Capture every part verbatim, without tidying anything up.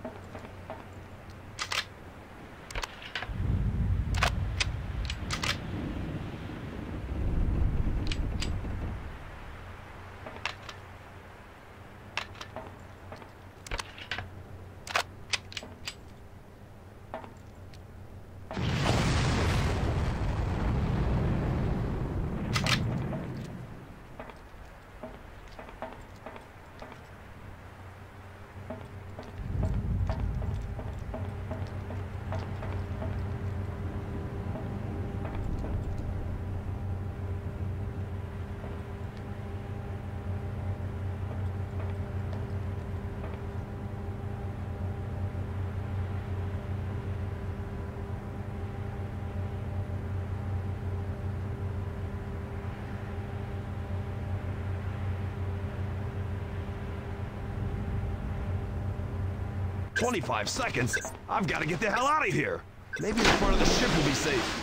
twenty-five seconds? I've got to get the hell out of here. Maybe the front of the ship will be safe.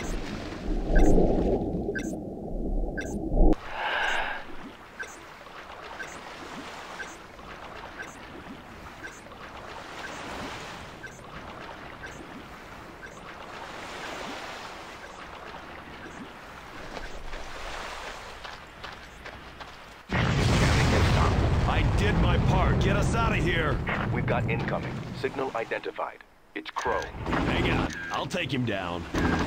I did my part. Get us out of here. We've got incoming. Signal identified. It's Crow. Hang on. I'll take him down.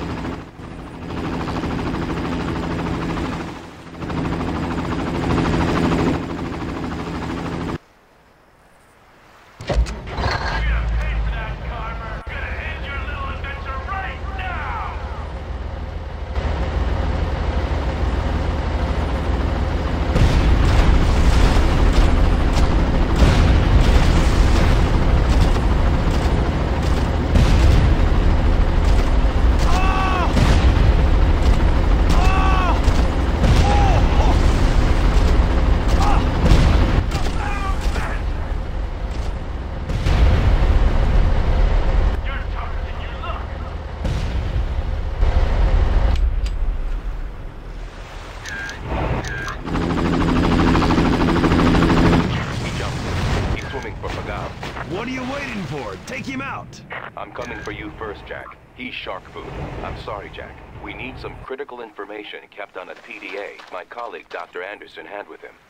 What are you waiting for? Take him out! I'm coming for you first, Jack. He's shark food. I'm sorry, Jack. We need some critical information kept on a P D A my colleague, Doctor Anderson, had with him.